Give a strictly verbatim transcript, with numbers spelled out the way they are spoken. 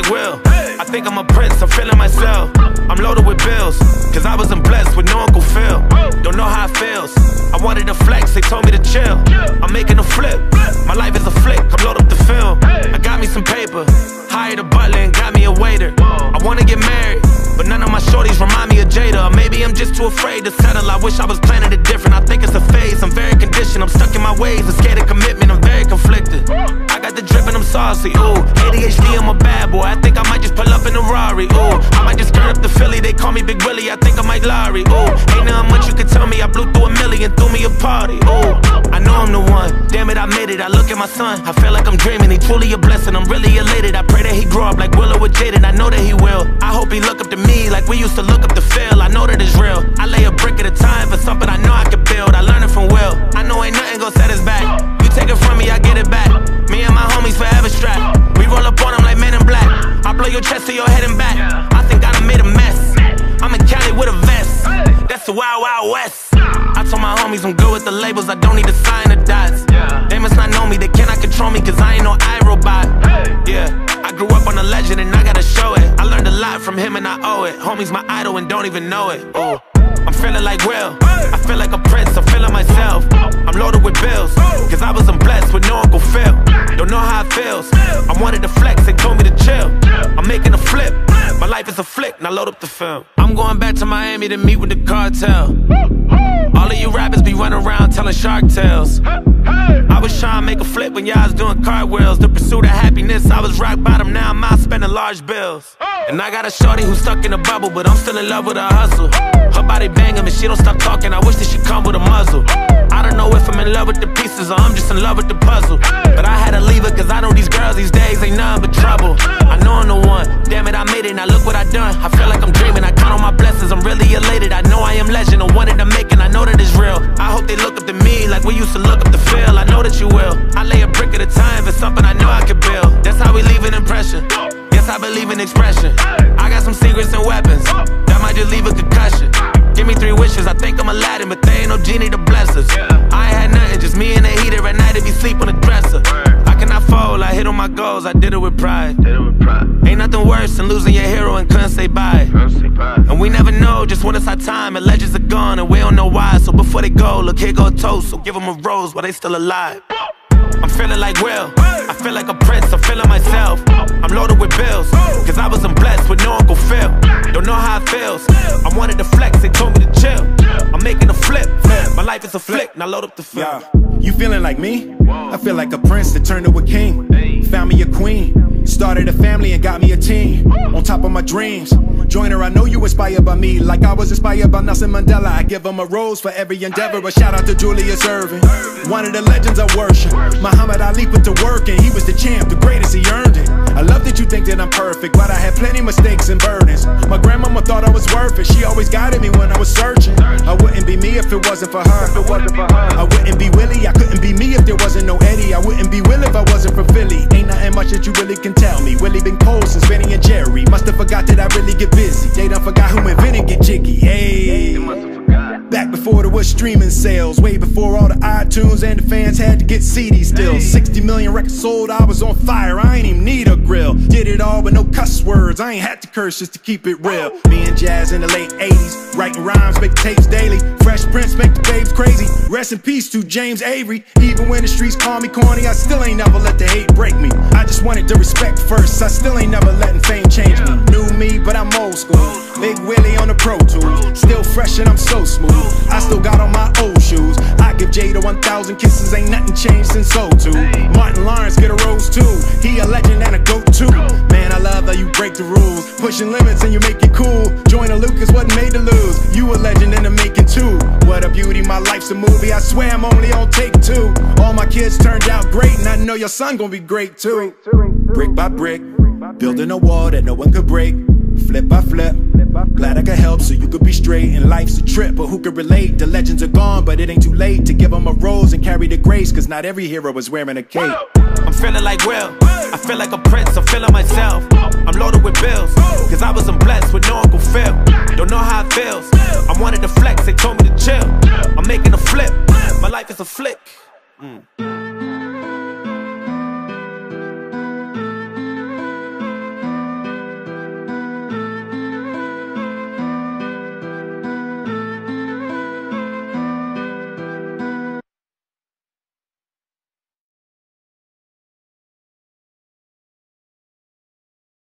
like Will. I think I'm a prince, I'm feeling myself. I'm loaded with bills, cause I wasn't blessed with no Uncle Phil. Don't know how it feels. I wanted to flex, they told me to chill. I'm making a flip, my life is a flick, I'm loaded up the film. I got me some paper, hired a butler and got me a waiter. I wanna get married, but none of my shorties remind me of Jada. Or maybe I'm just too afraid to settle, I wish I was planning it different. I think it's a phase, I'm very conditioned, I'm stuck in my ways, I'm scared of commitment, I'm very conflicted. I got the drip and I'm saucy, ooh. A D H D, I'm a bad boy, I think I might just pull up in a Rari, ooh. I might just turn up the Philly, they call me Big Willie, I think I might Larry, ooh. Ain't nothing much you could tell me, I blew through a million, threw me a party, ooh. I know I'm the one, damn it, I made it, I look at my son, I feel like I'm dreaming, he truly a blessing, I'm really elated. I pray that he grow up like Willow with Jaden, I know that he will. I hope he look up to me like we used to look up to Phil, I know that it's real. I lay a brick at a time for something I know I can build, I learned it from Will. I know ain't nothing gon' set us back, you take it from me, I get it back. Me and my homies forever strapped, we roll up on them like Men in Black. I blow your chest to your head and back, I think I done made a mess. I'm in Cali with a vest, that's the Wild Wild West. I told my homies I'm good with the labels, I don't need to sign the dots. They must not know me, they cannot control me, cause I ain't no iRobot. Yeah, I grew up on a legend and I gotta show it. I learned a lot from him and I owe it. Homie's my idol and don't even know it. Ooh. I'm feeling like Will, I feel like a prince, I'm feeling myself. I'm loaded with bills, cause I wasn't blessed with no Uncle Phil. Don't know how it feels, I wanted to flex, they told me to chill. I'm making a flip, my life is a flick, now load up the film. I'm going back to Miami to meet with the cartel. All of you rappers be running around telling shark tales. I was trying to make a flip when y'all was doing cartwheels. The pursuit of happiness, I was rock bottom, now I'm out spending large bills. And I got a shorty who's stuck in a bubble, but I'm still in love with her hustle. Her body banging and she don't stop talking, I wish that she come with a muzzle. I don't know if I'm in love with the pieces or I'm just in love with the puzzle. But I had to leave her cause I know these girls these days ain't nothing but trouble. I know I'm the one, damn it I made it, now look what I done. I feel like I'm dreaming, I count on my blessings, I'm really elated. I know I am legend, I wanted to make it, I know that it's real. I hope they look up to me like we used to look up to Phil, I know that you will. I lay a brick at a time for something I know I can build. That's how we leave an impression, yes I believe in expression. I got some secrets and weapons, that might just leave a concussion. Give me three wishes, I think I'm Aladdin, but they ain't no genie to bless us. I ain't had nothing, just me and the heater at night if he sleep on the dresser. I cannot fold, I hit on my goals, I did it with pride. Ain't nothing worse than losing your hero and couldn't say bye. And we never know just when it's our time, and legends are gone and we don't know why. So before they go, look here go a toast, so give them a rose while they still alive. I'm feeling like Will, I feel like a prince, I'm feeling myself. I'm loaded with bills, cause I wasn't blessed with no Uncle Phil. Don't know how it feels, I wanted to flex, they told me to chill. I'm making a flip, my life is a flick, now load up the film. Yeah. You feeling like me? I feel like a prince that turned to a king. Found me a queen, started a family and got me a team. On top of my dreams, Joyner, I know you inspired by me, like I was inspired by Nelson Mandela. I give him a rose for every endeavor, a shout out to Julius Erving, one of the legends I worship. Muhammad Ali put to work and he was the champ, the greatest, he earned it. I love that you think that I'm perfect, but I had plenty mistakes and burdens. My grandmama thought I was worth it, she always guided me when I was searching. I wouldn't be me if it wasn't for her. I wouldn't be Willie, I couldn't be me if there wasn't no Eddie. I wouldn't be Will if I wasn't from Philly. Ain't nothing much that you really can tell me. Willie been cold since Benny and Jerry. Must've forgot that I really get busy. They done forgot who invented Get Jiggy. Hey, back before there was streaming sales, way before all the iTunes and the fans had to get C Ds still. Sixty million records sold, I was on fire, I ain't even need a grill. Did it all with no cuss words, I ain't had to curse just to keep it real. Me and Jazz in the late eighties, writing rhymes, making tapes daily. Fresh Prince make the babes crazy. Rest in peace to James Avery. Even when the streets call me corny, I still ain't never let the hate break me. I just wanted the respect first, I still ain't never letting fame change me. New me, but I'm old school. Big Willie on the Pro Tools, still fresh and I'm so smooth. I still got on my old shoes. I give Jada one thousand kisses, ain't nothing changed since oh two. Martin Lawrence get a rose too, he a legend and a goat too. Man, I love how you break the rules, pushing limits and you make it cool. Joyner Lucas wasn't made to lose, you a legend in the making too. What a beauty, my life's a movie, I swear I'm only on take two. All my kids turned out great and I know your son gonna be great too. Brick by brick, building a wall that no one could break. Flip by flip, glad I could help so you could be straight. And life's a trip, but who could relate? The legends are gone, but it ain't too late to give them a rose and carry the grace, cause not every hero was wearing a cape. I'm feeling like Will, I feel like a prince, I'm feeling myself. I'm loaded with bills, cause I wasn't blessed with no Uncle Phil. Don't know how it feels, I wanted to flex, they told me to chill. I'm making a flip, my life is a flick. Mm.